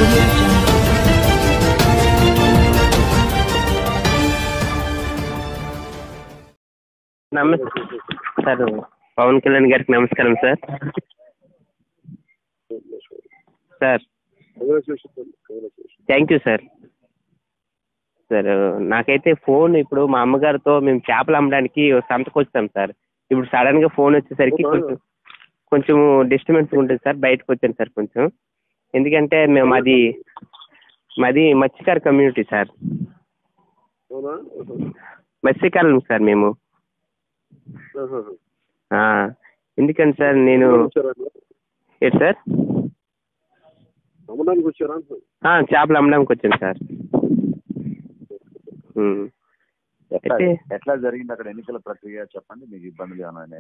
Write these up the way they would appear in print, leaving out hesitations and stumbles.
audio jungle. నమస్తే sir, Pawan Kalyan గారికి నమస్కారం sir. Sir thank you sir. Sir నాకైతే ఫోన్ ఇప్పుడు మా అమ్మగారితో మేము చేపలు అమ్మడానికి సంతకు వచ్చాం సార్. ఇప్పుడు సడన్గా ఫోన్ వచ్చేసరికి కొంచెం డిస్టర్బెన్స్ ఉంటుంది సార్. బయటకు వచ్చాను సార్ కొంచెం, ఎందుకంటే మేము మాది మత్స్యకార కమ్యూనిటీ సార్. మత్స్యకారులు సార్ మేము. ఎందుకంటే సార్ నేను ఏంటి సార్ చేపలు అమ్మడానికి వచ్చాను సార్. ఎట్లా జరిగింది అక్కడ ఎన్నికల ప్రక్రియ చెప్పండి. మీకు ఇబ్బందులు ఏమైనా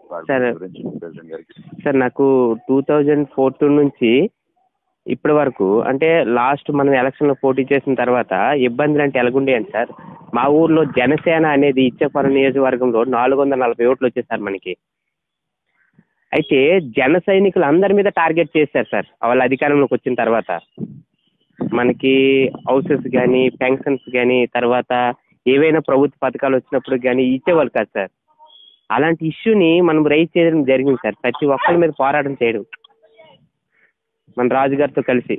సార్ నాకు 2014 నుంచి ఇప్పటి వరకు, అంటే లాస్ట్ మనం ఎలక్షన్లో పోటీ చేసిన తర్వాత ఇబ్బందులు అంటే ఎలాగుండేయండి సార్. మా ఊర్లో జనసేన అనేది ఇచ్చేపురం నియోజకవర్గంలో 440 ఓట్లు వచ్చాయి సార్ మనకి. అయితే జన సైనికులు అందరి మీద టార్గెట్ చేశారు సార్ వాళ్ళ అధికారంలోకి వచ్చిన తర్వాత. మనకి హౌసెస్ కానీ పెన్షన్స్ కానీ తర్వాత ఏవైనా ప్రభుత్వ పథకాలు వచ్చినప్పుడు కానీ ఇచ్చేవాళ్ళు కాదు సార్. అలాంటి ఇష్యూని మనం రైజ్ చేయడం జరిగింది సార్. ప్రతి ఒక్కరి మీద పోరాటం చేయడం మన రాజుగారితో కలిసి.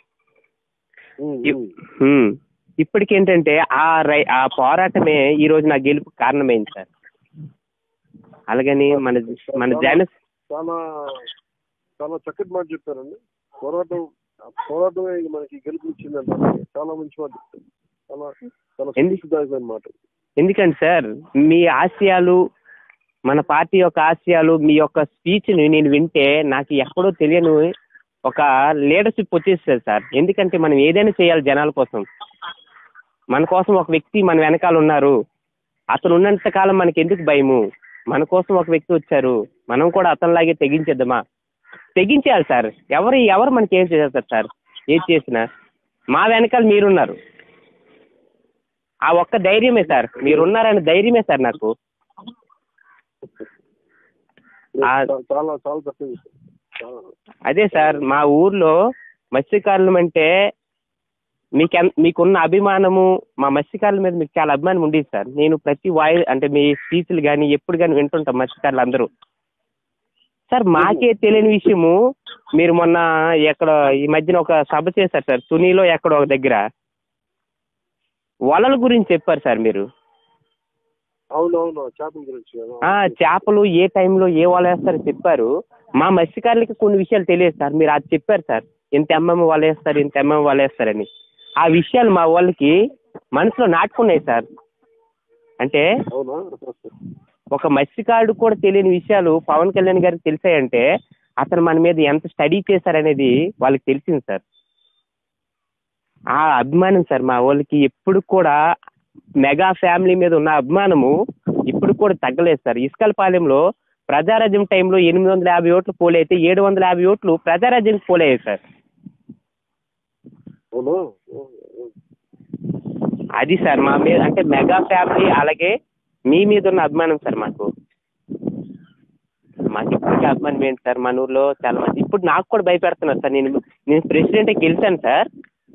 ఇప్పటికేంటంటే ఆ పోరాటమే ఈ రోజు నా గెలుపు కారణమైంది సార్. అలాగని మన చాలా చాలా చక్కటి మాట చెప్పారండి. పోరాటమే మనకి గెలుపునిచ్చిందంట. చాలా మంచి మాట చెప్తారు. చాలా చాలా సంతోషదాయకమైన మాట. ఎందుకంటే సార్ మీ ఆశయాలు, మన పార్టీ యొక్క ఆశయాలు, మీ యొక్క స్పీచ్ని నేను వింటే నాకు ఎక్కడో తెలియని ఒక లీడర్షిప్ వచ్చేస్తుంది సార్. ఎందుకంటే మనం ఏదైనా చేయాలి జనాల కోసం. మన కోసం ఒక వ్యక్తి మన వెనకాల ఉన్నారు. అతను ఉన్నంత కాలం మనకి ఎందుకు భయము? మన కోసం ఒక వ్యక్తి వచ్చారు, మనం కూడా అతనిలాగే తెగించేద్దామా? తెగించేయాలి సార్. ఎవరు మనకి ఏం చేస్తారు సార్? ఏది చేసినా మా వెనకాల మీరున్నారు. ఆ ఒక్క ధైర్యమే సార్, మీరున్నారనే ధైర్యమే సార్ నాకు. అదే సార్, మా ఊర్లో మత్స్యకారులు అంటే మీకున్న అభిమానము, మా మత్స్యకారుల మీద మీకు చాలా అభిమానం ఉండేది సార్. నేను ప్రతి అంటే మీ స్పీచ్లు కానీ ఎప్పుడు కానీ వింటుంటాం మత్స్యకారులు అందరూ. సార్ మాకే తెలియని విషయము, మీరు మొన్న ఎక్కడ ఈ మధ్యన ఒక సభ చేశారు సార్, తునిలో ఎక్కడో ఒక దగ్గర వలల గురించి చెప్పారు సార్ మీరు. చేపలు ఏ టైంలో ఏ వల వేస్తారో చెప్పారు. మా మత్స్యకారులకి కొన్ని విషయాలు తెలియదు సార్. మీరు అది చెప్పారు సార్, ఇంత వల వేస్తారు, ఇంత వల వేస్తారని. ఆ విషయాలు మా వాళ్ళకి మనసులో నాటుకున్నాయి సార్. అంటే ఒక మత్స్యకారుడు కూడా తెలియని విషయాలు పవన్ కళ్యాణ్ గారికి తెలిసాయంటే అతను మన మీద ఎంత స్టడీ చేశారనేది వాళ్ళకి తెలిసింది సార్. ఆ అభిమానం సార్ మా వాళ్ళకి ఎప్పుడు కూడా, మెగా ఫ్యామిలీ మీద ఉన్న అభిమానము ఇప్పుడు కూడా తగ్గలేదు సార్. ఇసుకలపాలెంలో ప్రజారాజ్యం టైంలో 850 ఓట్లు పోలైతే 750 ఓట్లు ప్రజారాజ్యం పోలయ్యాయి సార్. అది సార్ మా మీద, అంటే మెగా ఫ్యామిలీ అలాగే మీ మీద ఉన్న అభిమానం సార్. మాకు ఇప్పటికీ అభిమానం ఏంటి సార్. మన ఊర్లో చాలా మంది ఇప్పుడు నాకు కూడా భయపెడుతున్నారు సార్. నేను ప్రెసిడెంట్ గెలిచాను సార్.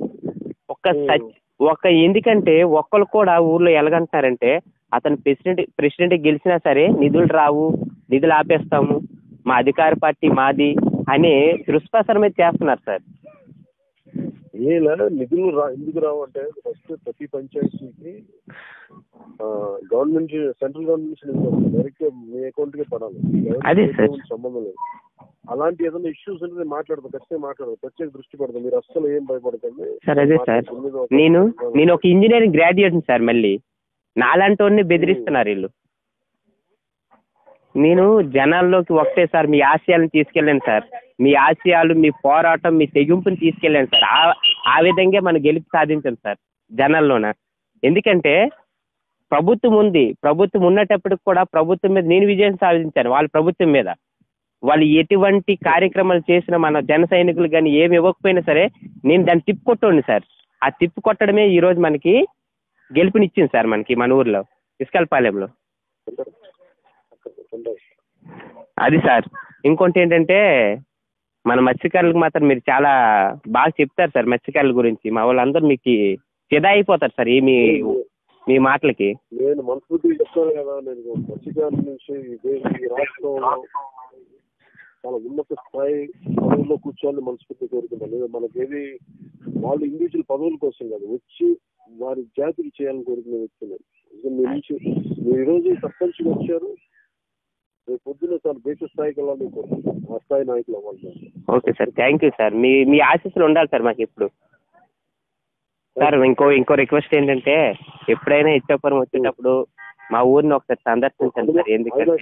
ఎందుకంటే ఒక్కరు కూడా ఊర్లో ఎలాగంటున్నారంటే అతను ప్రెసిడెంట్ గెలిచినా సరే నిధులు రావు, నిధులు ఆపేస్తాము, మా అధికార పార్టీ మాది అని దుష్ప్రచారం మీద చేస్తున్నారు సార్. నిధులు ఎందుకు రావు అంటే ఫస్ట్ ప్రతి పంచాయతీకి గవర్నమెంట్, సెంట్రల్ గవర్నమెంట్ డైరెక్ట్ మీ అకౌంట్ కే పడాలి. అదే సార్, సంబంధం లేదు. అలాంటి ఏదైనా ఇష్యూస్ ఉంటే మాట్లాడతాం, ఖచ్చితంగా మాట్లాడదు, ప్రత్యేక దృష్టి పడతాం. మీరు అస్సలు ఏం భయపడకండి సార్. అదే సార్, నేను ఒక ఇంజనీరింగ్ గ్రాడ్యుయేట్ సార్. మళ్ళీ నాలాంటి వాడిని బెదిరిస్తున్నారు వీళ్ళు. నేను జనాల్లోకి ఒకటే సార్ మీ ఆశయాలను తీసుకెళ్ళాను సార్. మీ ఆశయాలు, మీ పోరాటం, మీ తెగింపుని తీసుకెళ్ళాను సార్. ఆ విధంగా మనం గెలుపు సాధించాం సార్ జనాల్లోన. ఎందుకంటే ప్రభుత్వం ఉంది, ప్రభుత్వం ఉన్నటప్పటికి కూడా ప్రభుత్వం మీద నేను విజయం సాధించాను. వాళ్ళ ప్రభుత్వం మీద వాళ్ళు ఎటువంటి కార్యక్రమాలు చేసినా మన జన సైనికులు కానీ ఏమి ఇవ్వకపోయినా సరే నేను దాన్ని తిప్పుకొట్టండి సార్. ఆ తిప్పు కొట్టడమే ఈరోజు మనకి గెలుపునిచ్చింది సార్ మనకి మన ఊర్లో ఇసుకలపాలెంలో. అది సార్. ఇంకోటి ఏంటంటే మన మత్స్యకారులకు మాత్రం మీరు చాలా బాగా చెప్తారు సార్ మత్స్యకారుల గురించి. మా వాళ్ళందరూ మీకు ఫిదా అయిపోతారు సార్ మీ మాటలకి. నేను మనస్ఫూర్తిగా చెప్తాను కదా, నేను మత్స్యకారుల నుంచి ఈ రాష్ట్రంలో చాలా ఉన్నత స్థాయి పదవుల్లో కూర్చోవాలని మనస్ఫూర్తి కోరుకుంటాను. మనకేది వాళ్ళు ఇండివిజువల్ పదవుల కోసం కాదు, వచ్చి వారి జాతికి చేయాలని కోరుకునే వ్యక్తులు. మీ నుంచి మీరు ఈరోజు సర్పంచ్గా వచ్చారు, రేపు పొద్దున్న చాలా దేశ స్థాయికి వెళ్ళాలని కోరుకుంటాను, ఆ స్థాయి నాయకులు అవ్వాలి. Okay sir, thank you sir. మీ ఆశీస్సులు ఉండాలి సార్ మాకు ఇప్పుడు. సార్ ఇంకో రిక్వెస్ట్ ఏంటంటే, ఎప్పుడైనా ఇచ్చాపురం వచ్చేటప్పుడు మా ఊరిని ఒకసారి సందర్శించండి సార్.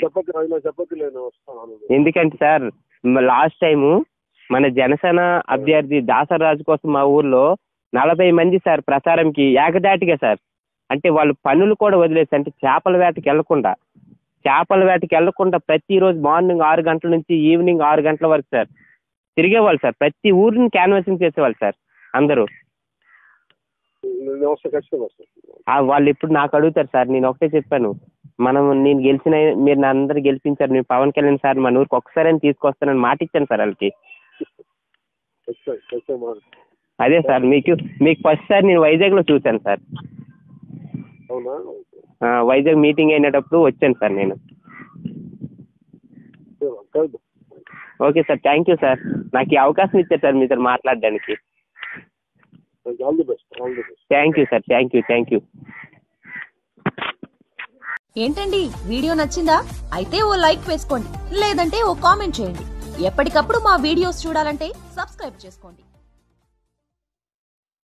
ఎందుకంటే సార్ లాస్ట్ టైము మన జనసేన అభ్యర్థి దాసరాజు కోసం మా ఊర్లో 40 మంది సార్ ప్రచారంకి ఏకదాటిగా సార్, అంటే వాళ్ళు పనులు కూడా వదిలేసి, అంటే చేపల వేటకి వెళ్ళకుండా ప్రతిరోజు మార్నింగ్ 6 గంటల నుంచి ఈవినింగ్ 6 గంటల వరకు సార్ తిరిగేవాళ్ళు సార్. ప్రతి ఊరిని క్యాన్వాసింగ్ చేసేవాళ్ళు సార్ అందరూ. వాళ్ళు ఇప్పుడు నాకు అడుగుతారు సార్. నేను ఒకటే చెప్పాను, నేను గెలిచిన, మీరు నా అందరు గెలిపించారు, నేను పవన్ కళ్యాణ్ సార్ మన ఊరికి ఒక్కసారి తీసుకొస్తానని మాట ఇచ్చాను సార్ వాళ్ళకి. అదే సార్ మీకు ఫస్ట్ సార్ నేను వైజాగ్లో చూశాను సార్. వైజాగ్ మీటింగ్ అయినప్పుడు వచ్చాను సార్ నేను. Okay sir, thank you sir. నాకు ఈ అవకాశం ఇచ్చారు సార్ మీతో మాట్లాడడానికి. Thank you sir, thank you. ఏంటండి వీడియో నచ్చిందా? అయితే ఓ లైక్ వేసుకోండి, లేదంటే ఓ కామెంట్ చేయండి. ఎప్పటికప్పుడు మా వీడియోస్ చూడాలంటే సబ్స్క్రైబ్ చేసుకోండి.